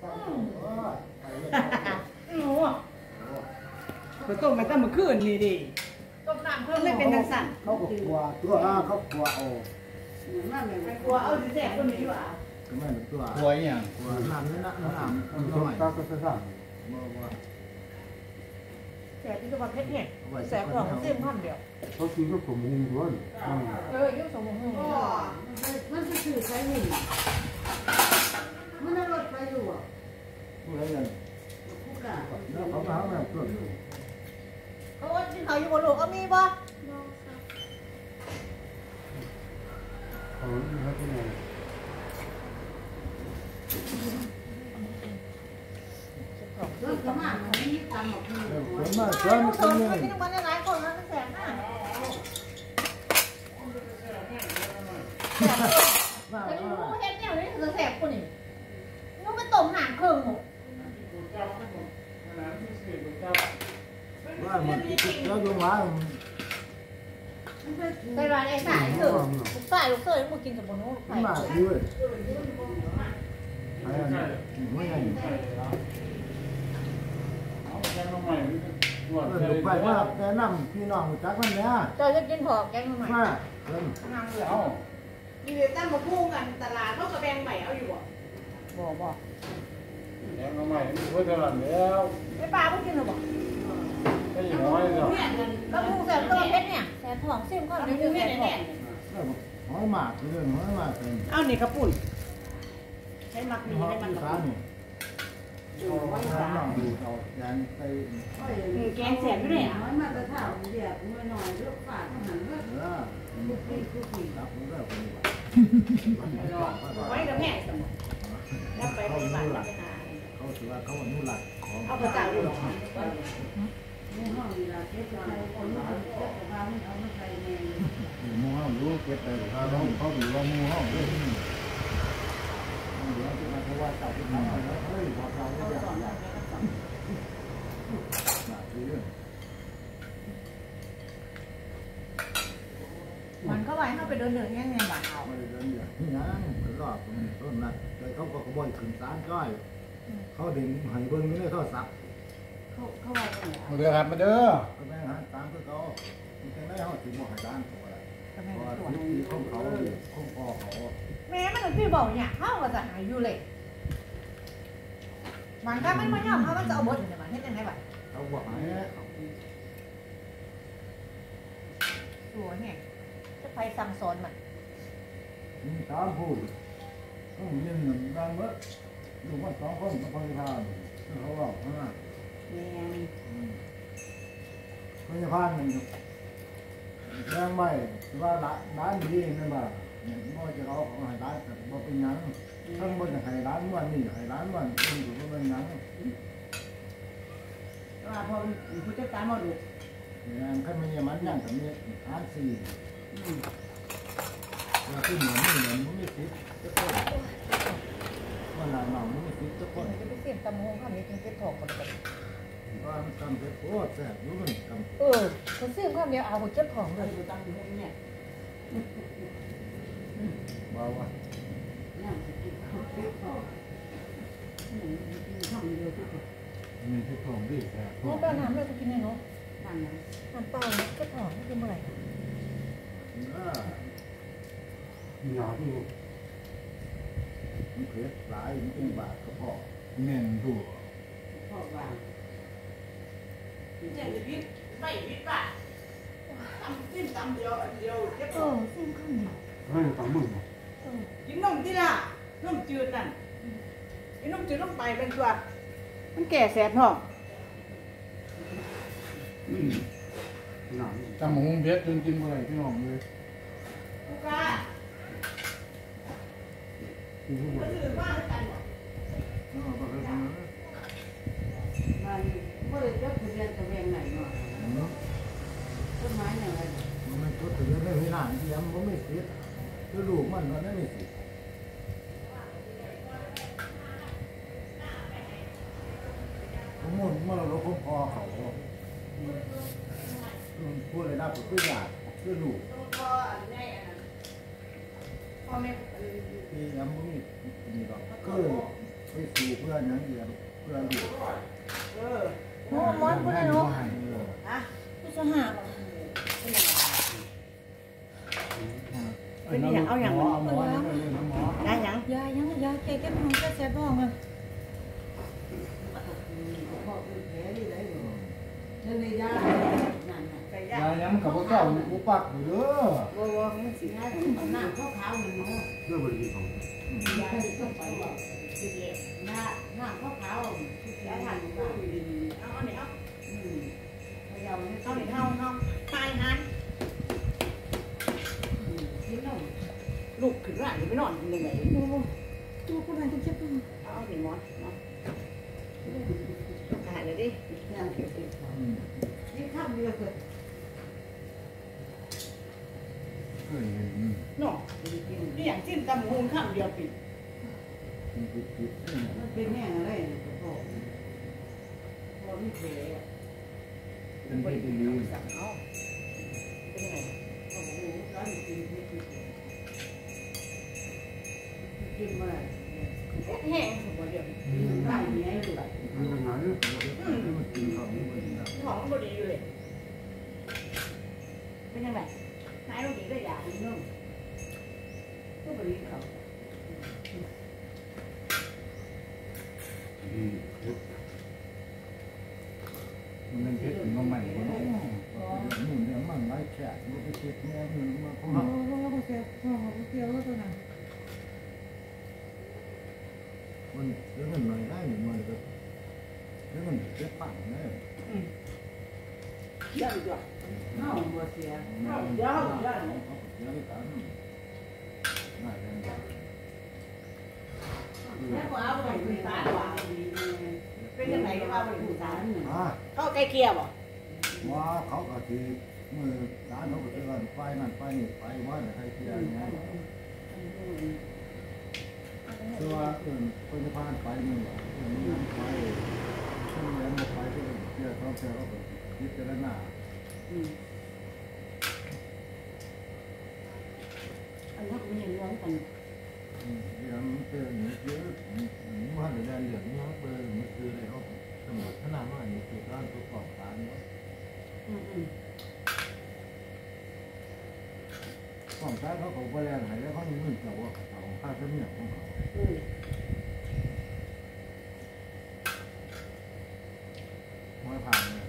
ไปต้มไปตั้งเมื่อคืนนี่ดิต้มน้ำเพิ่มไม่เป็นจังสั่นเขาก็กลัวตัวเขากลัวเอานั่นเลยกลัวเอาสิแสบคนนี้อยู่อ่ะก็ไม่เป็นตัวกลัวอย่างกลัวน้ำนี่นะน้ำน้อยก็จะสั่งว่าแสบที่ตัวเพชรเนี่ยแสบของเส้นพันเดียวเขากินก็สมบูรณ์ด้วยยุ่งสมบูรณ์มันจะถือใช้หนึ่งมันน่ารถไปอยู่อ่ะเมื่อไงแล้วเขาหาแบบตัวเขาว่าที่เขาอยู่บนโลกก็มีบ่เขาไม่ให้ที่ไหนเรื่องขนาดมันไม่ทำหรอกคือผมมาเสริมตรงนี้ที่มันหลายคนมันแสบมากแต่ที่รู้เห็นเนี่ยนี่จะแสบคนนี้นู้ไปต้มหางเครื่องหมดว่ามันแล้วดูมาไปร้านไอ้สายเถอะลูกสายลูกเสือมึงกินกับโบนู้ไม่มาด้วยไม่ไงไปว่าแนะนำพี่น้องจักมันเนี่ยเจ้าจะกินหอกแกงทำไมมานั่งเหลือมีเว็บตั้งมาพุ่งกันตลาดเขากระแบงใหม่เอาอยู่บ่แกงใหม่เพื่อจะหลังแล้วไอ้ปลาเพิ่งกินหรือบ่ไอ้น้อยเนาะแล้วพุ่งแสบตัวเพชรเนี่ยแสบท้องซิ่มข้าวเนื้อแน่หอยหมากเรื่องหอยหมากเป็นเอานี่กระปุ่นใช้หมักมีให้มันกระปุ่นอยู่ไว้สามดูเอาแกงไปแกงแสบอยู่เลยอ่ะมันมาจะถามเดี๋ยวเมื่อหน่อยเลือกฝาดหันเลือกคุกกี้รับผมได้คนดีกว่าไว้กับแม่สมองแล้วไปปฏิบัติเขาถือว่าเขาอนุรักษ์ของเอาประจานหรอในห้องเวลาเก็บอะไรคนมาเก็บของเราเอามาใส่ในมูห้องรู้เก็บไปเขาต้องเขาอยู่ว่ามูห้องด้วยเดี๋ยวจะมาว่าตัดที่ไหนแล้วเฮ้ยบอกเราไม่ได้มันก็ไว้เข้าไปเดินๆยังไงบ้างเอาไม่ได้เดินอย่างนี้นะเป็นรอบต้นนัดแต่เขาก็ขบวนขึ้นศาลก้อยเขาดึงหายเบิ้งไม่ได้เขาสักเขาว่าไงมาเด้อครับมาเด้อก็แม่ฮะตามก็เขาแต่ไม่เขาถึงบอกให้ด้านเขาอะไรเพราะว่าที่ของเขาของพ่อเขาแม่มันพี่บอกเนี่ยเขาก็จะหายอยู่เลยมันก็ไม่ยอมเขามันจะเอาบทอยู่ในมันให้ยังไงบ้างเขาบอกให้ตัวเนี่ยจะไปสั่งสอนมันตามพูดต้องยินดังเมื่อลูกว่าสองคนต้องพยายามเขาบอกนะพยายามหนึ่งแรงไม่ว่าร้านดีนั่นบ้างบ่จะเอาของให้ร้านแต่บ่เป็นยังทั้งบ่จะให้ร้านวันนี้ให้ร้านวันอื่นก็บ่เป็นยังว่าพอผู้จัดการมาดูอย่างขั้นมันยังมันยังกับมีอาซีเราขึ้นเหมือนมันไม่ติดจะต้นมันหนาหนาวมันไม่ติดจะต้นจะไปเสี่ยงตำหงข้ามนี้จึงเก็บถอกกันกันว่ามันทำเป็นโอ้แซ่บรู้มันทำเขาเสี่ยงข้ามเดียวเอาเก็บถอกเลยอยู่ตามหงเนี่ยว้าวมีที่ทองดีแซ่บนี่ป้าน้ำเราจะกินไงเนาะน้ำเปล่าเก็บถอกกินเมื่อไหร่มีหนาที่มันเผ็ดหลายมันเป็นบาทก็พอเน่นดูพอวางเนี่ยจะพิษไม่พิษป่ะทำจิ้มตำเดียวเก็บซิมข้าวเหนียวตำมึงกินนมที่ล่ะนมจืดนั่นไอ้นมจืดต้องไปเป็นตัวมันแก่แสบท้องจำหงเพชรจนกินเมื่อไหร่พี่น้องเลยลูกค้ามันถือว่ากันหรอมันไม่ได้จดทะเบียนตะแบงไหนเนาะต้นไม้ไหนมันจดทะเบียนได้ไม่นานที่ยังมันไม่เสร็จคือลูกมันก็ได้ไม่เสร็จผมมุ่งเมื่อเราพอเขาพูดเลยนะผมคืออยากคือลูกพ่อแม่ที่ยังไม่มีหรอกคือสู่เพื่อนนั้นเดียวเพื่อนลูกเออโอ้มอนพูดเลยเนาะฮะพูดสหาเป็นอย่างเอาอย่างหมมัอน เอาหมอนี่เลยหมอได้หยังยายยังยายแกเก็บของแกแซ่บบ้องอ่ะพ่อเป็นแผลนี่ได้อยู่นั่นในยานั่นน่ะไก่ย่างยายยังกับพวกเจ้าอุปักอยู่เด้อวัวมันสิยาหน้าขาวๆมันเนาะเรื่องบริษัทยาที่ต้องไปว่าหน้าขาวๆที่แล้วยาหันทำก็ว่าอยู่ดีๆเอาเนี่ยเอาพยายามไม่เอาเข้าเนี่ยเอาตายหันกินแล้วลูกขึ้นร่างอยู่ไม่นอนยังไงโอ้ตัวคนไหนต้องเก็บบ้องเอาเนี่ยมอนเนาะหายเลยดิยังเก็บติดนี่ข้ามเรือเกิดเคยเห็นเนาะนี่อย่างจิ้มตำหูข้ามเดียวปิดติดเนี่ยมันเป็นแห้งอะไรพ่อพ่อไม่แผลเป็นที่ดีสั่งเอาเป็นยังไงโอ้โหร้านกินไม่กินกินมาเลยแห้งสุดเดียวร้านนี้อยู่มันยังไงมันกินข้าวไม่ได้ท้องก็ดีอยู่เลยเป็นยังไงนายเราดีได้อย่างกินนมก็บริเขามันเพชรมาใหม่เนาะนู่นเนี่ยมันไร้แค่มันไปเช็ดแม่มันมาเขาโอ้โหแซ่บพ่อเกี่ยวตัวนั้นมันเดี๋ยวมันหน่อยได้หนึ่งมันก็เดี๋ยวมันเจ็บปั่นแน่ยังจ้ะเน่าบัวเสียยังเดี๋ยวกันน่าจะได้แล้วก็เอาไปผูกสารว่าเป็นยังไงก็เอาไปผูกสารอ่าเข้าใกล้เคียบ่ว่าเขาก็คือมือร้านเขาก็จะว่าไฟนั่นไฟนี่ไฟว่าใครเที่ยวอย่างเงี้ยคือว่าคนจะพานไปนี่ว่ามันไฟขึ้นเรียนมาไฟก็เที่ยวท้องเที่ยวก็ยึดจะได้หน้าอันนั้นมันยังร้อนกันเดี๋ยวมันเจอหนูเยอะมันเดี๋ยวเดี๋ยวนี้เบอร์มันคืออะไรเขาตำรวจขนาดว่านี่คือร้านประกอบการเนาะของใช้เขาเขาไปแรงหายแล้วเขามีเงินเก่าว่าเขาค่าเสียของเขาไม่ผ่านเลย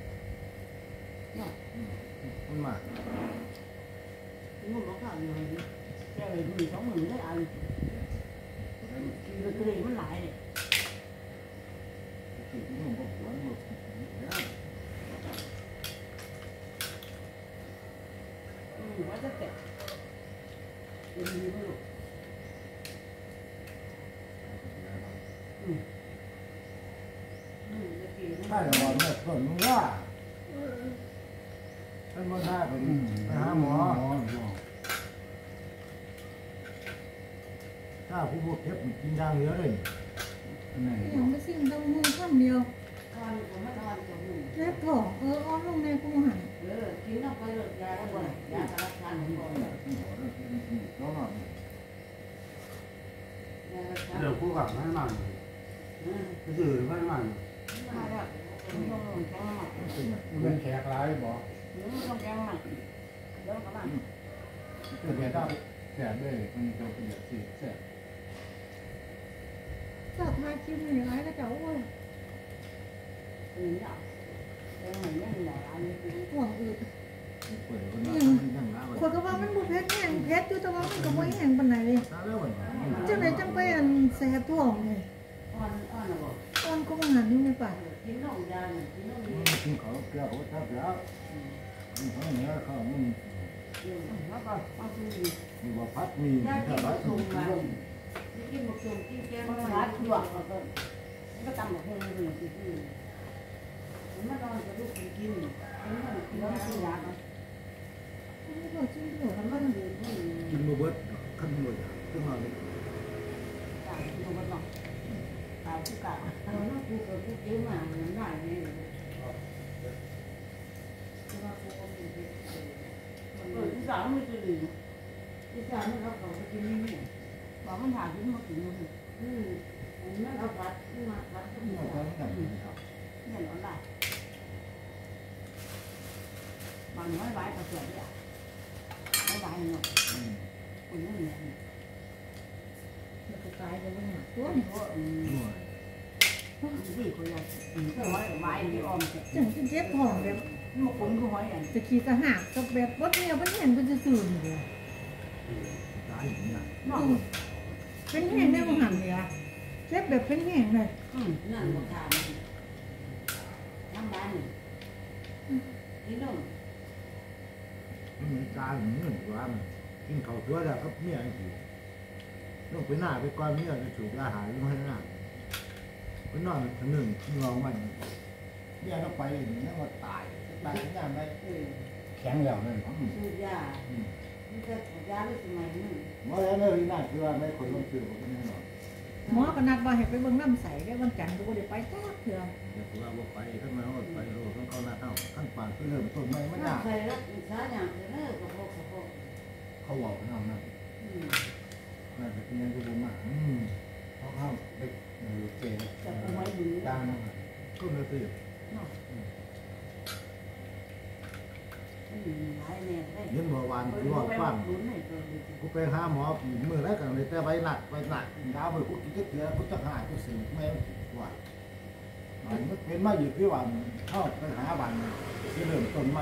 มันมากงุ่มมะขามเลยแค่เลยมี2 มื้อได้อันเลยมันหลายเลยคือที่มันก็หวนหมดแล้วว่าจะแตะเป็นดีไม่รู้จะกินใช่แต่ว่าแม่ส่วนมึงว่าท่านบ่ได้ไปหาหมอถ้าผู้บวกเก็บกินยางเหลือเลยอย่างไม่สิ่งต้องมือข้ามเดียวทอนผมไม่ทอนกับหนูแซ่บท้องอ้อนลงในกูหันกินแล้วไปเลิกยาแล้วบ่ยาสารพัดของก่อนน้องหน่อยยาสารพัดเดี๋ยวคู่กับให้มันก็คือให้มันมาแล้วต้องลงแข็งมาเป็นแขกร้ายบ่ต้องแข็งมาเดี๋ยวก็มาก็เดี๋ยวได้แขกด้วยมันจะเป็นแบบสิแซ่บจัดทายคิวหนึ่งร้ายก็จะอ้วนเป็นอย่างเป็นเหมือนยังหล่ออันนี้ห่วงอืดเปิดคนละยังน้ำคนก็ว่ามันบุเพชรแห้งเพชรอยู่แต่ว่ามันก็ไม่แห้งปานไหนเลยตาแล้วเหมือนกันจังไหนจังไปอันแซ่บท้องเลยอ่อนนะบอกอ้อนก็หันอยู่ในปากกินนมยากินนมกินเขาเกลือเขาทับแล้วเขาเนื้อเขามันแล้วก็มาซื้อมีว่าพัดมียากิถ้าน พัดมะมีตูมมากินมะตูมกินแกงมะพร้าวหยวกแล้วก็ตำแบบนี้เลยกินมันนอนกับลูกกินมันกินแล้วกินยาเนาะไม่พอจิ้มหัวมันมันก็อยู่ที่กินมาเบิดขั้นหมดขึ้นมาเลยต่างอยู่บนนอกตามผู้กาเราต้องพูดกับผู้เยอะมากมันได้ไหมที่สามมันจะดีที่สามมันเขาเขาจะกินนี่บอกมันหาที่มากินมันนั่นเอาพัดมาพัดนี่เอาไปกันครับเนี่ยนอนได้บางน้อยไว้ก็เสียเนี่ยไม่ไว้เนาะคนนี้เนี่ยมันก็ตายไปแล้วเนี่ยตัวนี้ก็ดีคนละน้อยไว้ที่ออมเสร็จจังจะเจ็บท้องแบบมาคนก็ห้อยอันจะขี่ทหารกับแบบบดเนี่ยมันเห็นมันจะสื่อนี่เลยตายอย่างนี้นอกเป็นแห้งได้บ่หันเลยอะเจ็บแบบเป็นแห้งเลยนั่นหมดทางน้ำบ้านนี่น้องมันตายอย่างนี้ว่ามันกินข้าวตัวแล้วก็เมียอยู่ต้องไปหน้าไปก่อนเมียจะถูกอาหารไม่ให้หน้าไปนอนหนึ่งเงามันเมียต้องไปอย่างนี้มันตายตายอย่างไรแข็งแล้วนั่นสูบยามันจะยาได้สมัยนึงเมื่อแล้วนี่น่าคือว่าไม่คนลงสื่อก็แน่นอนหมอก็นัดว่าให้ไปเบิ่งน้ำใสได้วันจันทร์ก็บ่ได้ไปจ้าเถื่อเดี๋ยวเราบอกไปขึ้นมาว่าไปโลต้องเข้าหน้าเข้าขั้นป่านก็เริ่มต้นไม่ไม่น่าน่าเคยรักษาอย่างเลิกกับพวกกับพวกเขาบอกเขานั่นน่าจะเป็นยังไงบ้างเขาเข้าไปเก่งจะเอาไว้ดูด้านนั้นต้นเลยสิหลายแน่ได้เห็นเมื่อวานไปที่ว่าไปฟังลุ้นให้ตัวดูกูไปหาหมอมือแรกกันเลยแต่ไว้หนักยาวไปกูกินเกลือกูจะหายกูสิแม่ว่ามันเป็นมาอยู่ที่วันเข้าไปหาวันที่เริ่มต้นไม่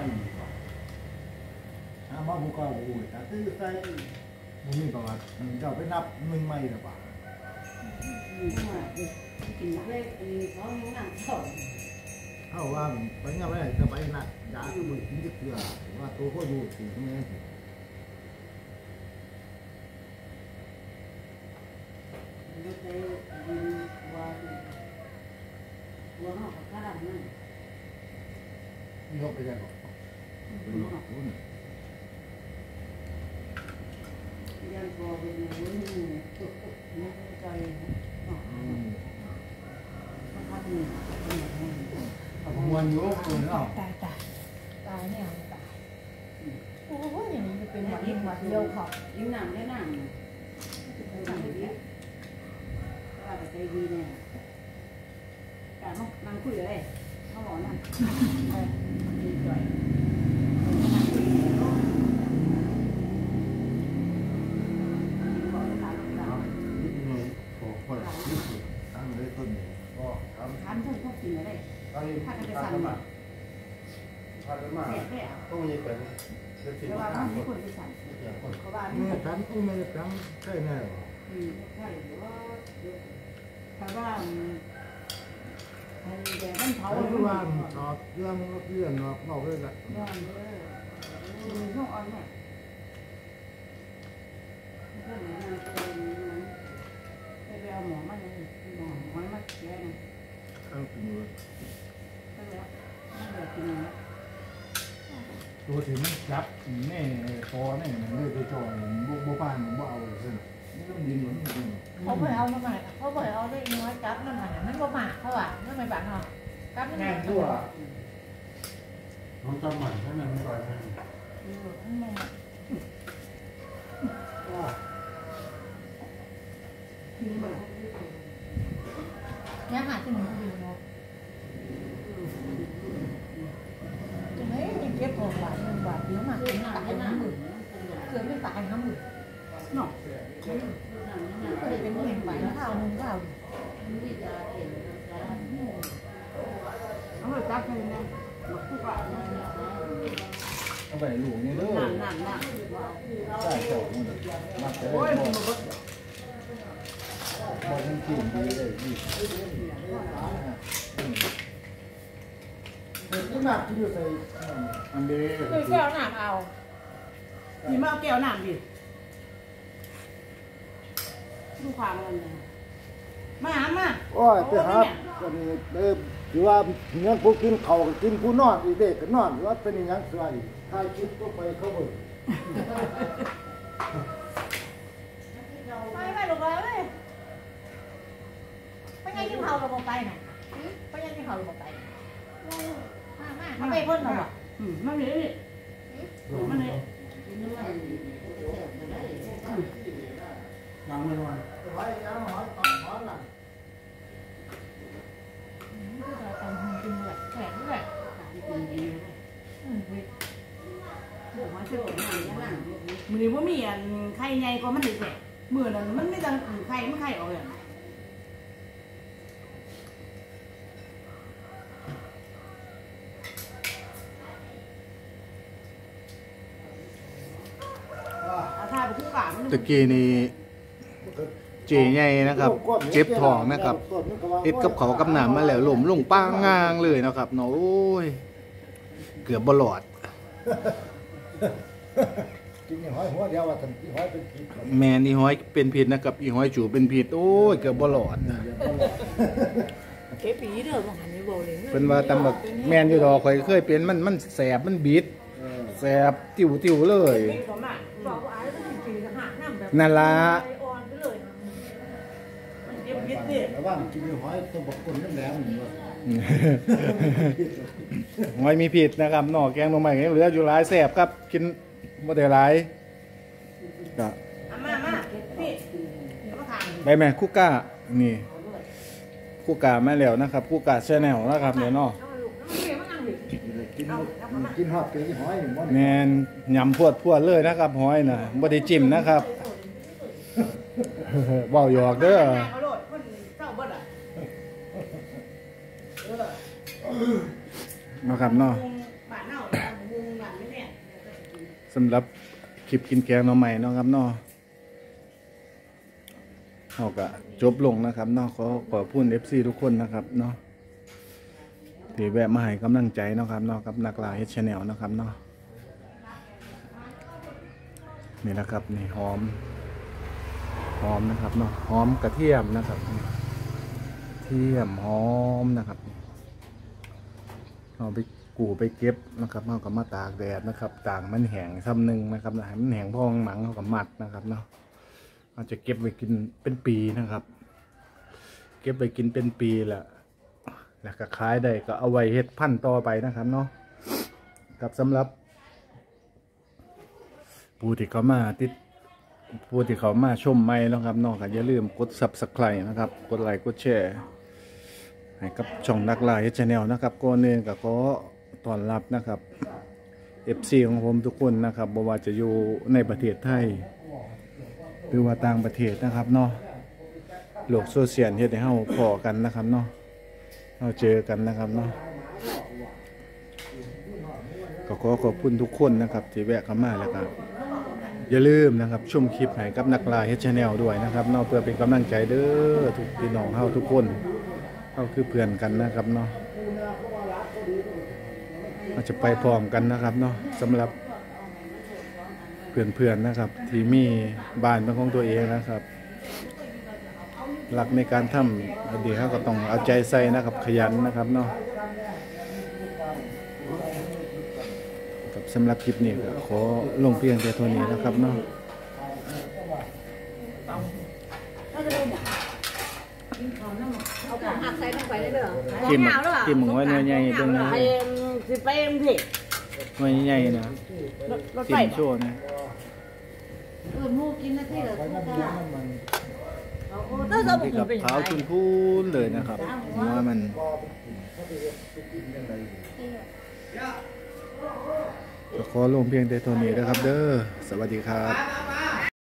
หาหมอกูก็โอ้ยแต่ตื้อใส่มึงมีประวัติเจ้าไปนับมึงไม่หรือเปล่ากินเล็กเขานั่งสอนเข้าว่าไปเงี้ยไปจะไปหนักยากูกินเกลือว่าตัวก็อยู่สิแม่เราไปดูว่าห้องข้าวนั่นยกไปได้ก่อนเป็นหลอกคุณยังพอเป็นวุ้นไม่ใจมันทำนี่มวนอยู่คนเนาะตายเนี่ยตายโอ้ยอย่างนี้จะเป็นหวัดยิ่งหวัดเดียวเขายิ้มหนังได้หนังหนังดีว่าแต่ใจดีเนี่ยการนั่งคุยเลยเขาบอกนั่งดีจ่อยบอกถามเรานิดหน่อยโอ้คนที่สุดทำเลยต้นนี้ก็ทำถามท่านพวกกินอะไรตอนนี้ถ้ากันไปทำสั่งมาทำมาเสียแก่ต้องมีเป็นเรื่องที่แต่ว่าทำไม่ควรไปสั่งเกี่ยวคนเพราะว่านี่ฉันกูไม่ได้ตั้งใช่แน่ใช่ว่าเพราะว่าแต่มันเผาเขาเลยว่าว่าตอบเรื่องเรื่องเนาะบอกเลยละย้อนเลยมันต้องอ่อนแม่เพื่อนมันไปเอาหมอมาเลยหมอมาแก้นะข้างตัวก็แล้วไม่เหลือกินแล้วตัวที่มันจับแน่พอแน่มันเลยไปจอยบ่ปานบ่เอาเลยนี่ต้องดินเหมือนกันเขาไปเอามาใหม่เขาไปเอาได้น้อยจับนั่นใหม่มันบ่หมาเขาอ่ะนั่นไม่บาดเนาะจับนั่นแน่ทั่วน้องจำหมันให้มันไม่ก่อนนะเนี่ยหาที่หนึ่งอยู่เนาะจะไม่ยังเก็บของหวานเงินหวานเยอะมากเลยตายน้ำหมื่นเกิดไม่ตายน้ำหมื่นเนาะเคยเป็นแห่งไหวข้าวนึงข้าวเอาไปจับให้นะมาคู่กันเอาไปหลวงนี่เด้อนั่นใช่เจ้ามันมาแต่โอ้ยบ่มันก็บ่จริงๆเลยนี่ที่หนักที่อยู่ใส่อันเด้คือแก้วหนามเอานี่มาเอาแก้วน้ำดิดูความมันเลยมาหามาโอ้ยไปหาก็นี่เด้อหรือว่ายังผู้กินข้าวกินผู้นอนอีเด็กก็นอนหรือว่าเป็นยังสวยถ้าคิดก็ไปเขาเบิ่งไม่ลงแล้วเลยไปไงที่เขาเราบอกไปน่ะไปไงที่เขาเราบอกไปมาเขาไปพ่นเราอ่ะมาเลยมาเลยยังไม่นอนไว้ยังหอยหอยน่ะนี้ว่ามีอันไข่ใหญ่กว่ามันอีกแหละมือนั้นมันไม่ต้องไข่มันไข่ออกเลยอาถ้าไปคู่กลางมันตะกี้นี่เจใหญ่นะครับเจ็บท้องนะครับเอ็ดกับเขากับหนามมาแล้วหล่มลงป้างางเลยนะครับเนาะโอ้ยเกือบบลอดกินหอยหัวเดียวว่าทันหอยเป็นพิษแม่นี่ห้อยเป็นผิดนะครับอีห้อยจูเป็นผิดโอ้ยเกือบบลอดเก็บปีเด้อบ่หันนี่บ่เลยเป็นว่าตำแบบแม่นอยู่ดอกข่อยเคยเป็นมันแสบมันบิดแสบติ๋วเลยผมอ่ะบอกว่าอ้ายมันปีละหักน้ำแบบนั่นล่ะอ่อนไปเลยมันเจ็บพิษดิระว่างกินหอยตัวบกคนนั่นแหลมอยู่ว่าห้อยมีผิดนะครับนอกแกงลงมาเหลืออยู่หลายแสบครับกินบ่ได้หลายก็มาพี่เดี๋ยวมาทานไปแม่คุกก้านี่คุกก้ามาแล้วนะครับคุกก้าแชนแนลนะครับเดี๋ยวเนาะกินหอดปีหอยมันแม่นยำพวดเลยนะครับหอยน่ะบ่ได้จิ้มนะครับ เว้าหยอกเด้อเขาโลดคนเจ้าเบิดอ่ะนะครับเนาะบ้านเน่าบุงบ้านไม่แน่สำหรับคลิปกินแกงหน่อใหม่เนาะครับเนาะเขาก็จบลงนะครับเนาะขอพูด FC ทุกคนนะครับเนาะที่แวะมาให้กำลังใจเนาะครับเนาะกับนักล่าเฮ็ดชาแนลนะครับเนาะนี่นะครับนี่หอมนะครับเนาะหอมกระเทียมนะครับเทียมหอมนะครับเอาไปกูไปเก็บนะครับเอากับมาตากแดดนะครับต่างมันแห้งซ้ำหนึ่งนะครับให้มันแห้งพองหมังเอากับมัดนะครับเนาะอาจจะเก็บไว้กินเป็นปีนะครับ เก็บไว้กินเป็นปีแหละแล้วก็ขายได้ก็เอาไว้เฮ็ดพันธุ์ต่อไปนะครับเนาะกับสำหรับผู้ที่เขามาชมใหม่นะครับเนาะก็อย่าลืมกด Subscribe นะครับกดไลค์กดแชร์ให้กับช่องนักล่าเฮ็ดชาแนลนะครับก่อนอื่นก็ขอต้อนรับนะครับ FC ของผมทุกคนนะครับบ่ว่าจะอยู่ในประเทศไทยหรือว่าต่างประเทศนะครับเนาะโลกโซเชียลเฮ็ดให้เฮาพอกันนะครับเนาะเราเจอกันนะครับเนาะก็ขอขอบคุณทุกคนนะครับที่แวะเข้ามาแล้วก็อย่าลืมนะครับชมคลิปให้กับนักล่าเฮ็ดชาแนลด้วยนะครับเนาะเพื่อเป็นกำลังใจเด้อทุกพี่น้องเฮาทุกคนเฮาคือเพื่อนกันนะครับเนาะเราจะไปพร้อมกันนะครับเนาะสำหรับเพื่อนๆนะครับที่มีบ้านเป็นของตัวเองนะครับหลักในการทำเดี๋ยวเขาก็ต้องเอาใจใส่นะครับขยันนะครับเนาะกับสำหรับคลิปนี้ก็ขอลงเพียงแต่เท่านี้นะครับเนาะหักใส่ลงไปได้เด้อกินหมูไว้ใหญ่ๆเบิ่งนะไอ้สิไปเอ็มเพไว้ใหญ่ๆนะรถกิไฟนโชว์นะหมูกินนาทีละไปน้ำเลี้ยงน้ำมันที่กับขาวชุนพูนเลยนะครับว่ามันก็ขอลงเพียงแต่เท่านี้นะครับเด้อสวัสดีครับ